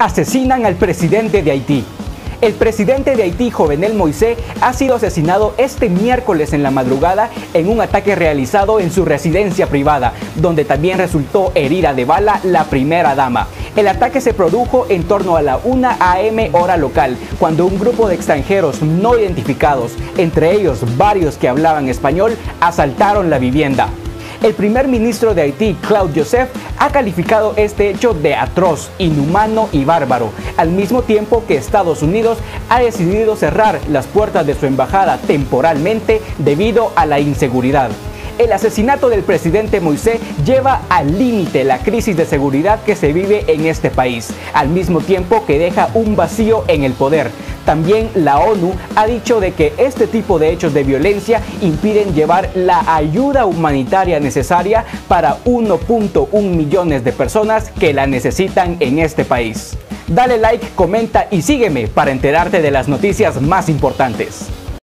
Asesinan al presidente de Haití. El presidente de Haití, Jovenel Moïse, ha sido asesinado este miércoles en la madrugada en un ataque realizado en su residencia privada, donde también resultó herida de bala la primera dama. El ataque se produjo en torno a la 1 a.m. hora local, cuando un grupo de extranjeros no identificados, entre ellos varios que hablaban español, asaltaron la vivienda. El primer ministro de Haití, Claude Joseph, ha calificado este hecho de atroz, inhumano y bárbaro, al mismo tiempo que Estados Unidos ha decidido cerrar las puertas de su embajada temporalmente debido a la inseguridad. El asesinato del presidente Moïse lleva al límite la crisis de seguridad que se vive en este país, al mismo tiempo que deja un vacío en el poder. También la ONU ha dicho de que este tipo de hechos de violencia impiden llevar la ayuda humanitaria necesaria para 1.1 millones de personas que la necesitan en este país. Dale like, comenta y sígueme para enterarte de las noticias más importantes.